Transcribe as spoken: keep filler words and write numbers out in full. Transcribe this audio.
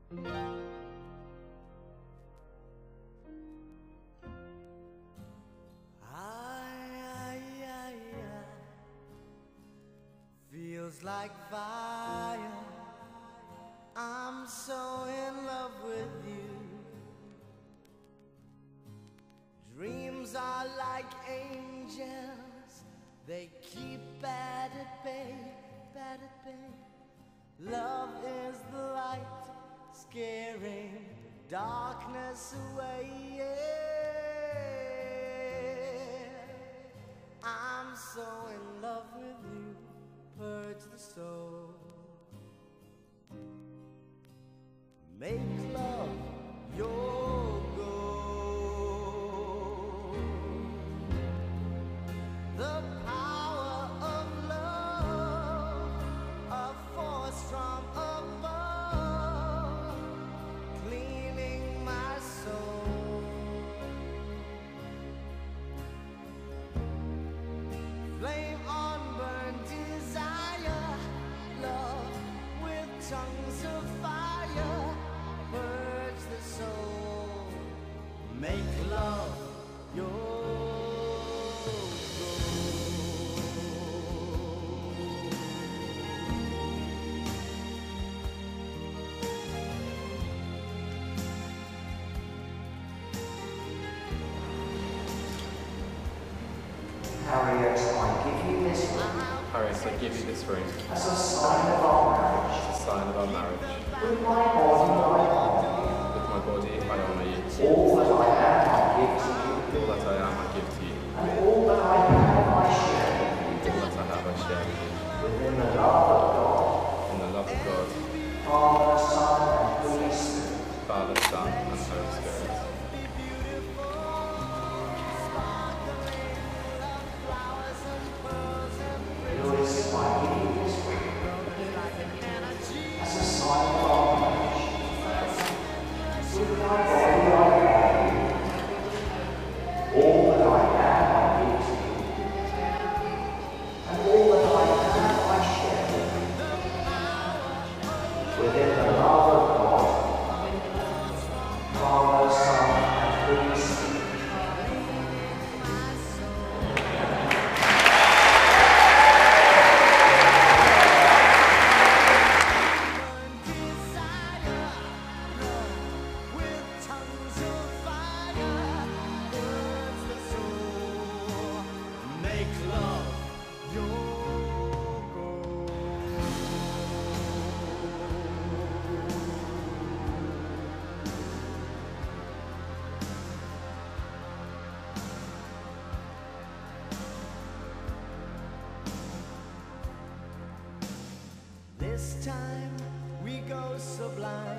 Feels like fire. I'm so in love with you. Dreams are like angels. They keep bad at bay, bad at bay. Love is the light, scaring darkness away. Yeah. I'm so in love with you. Purge the soul. Make love your goal. The power of love, a force from above, cleaning my soul. Flame on burn desire, love with tongues of fire, purge the soul, make love your Harriet, I give you this ring. Harriet, I give you this ring as a sign of our marriage. as a sign of our marriage. With my body, I honour you. With my body, I honour you. All that I am, I give to you. All that I am, I give to you. And all that I have, I share with you. All that I have, I share with you. Within the love of God, In the love of God, Father, Son, and Holy Spirit. Father, Son, and Holy Spirit. Louis, I give you this ring as a sign of our marriage. With my body, I honour you. All that I am, I give to you. And all that I have, I share with you. Within the love of God, Father, Son, and Holy Spirit. This time we go sublime.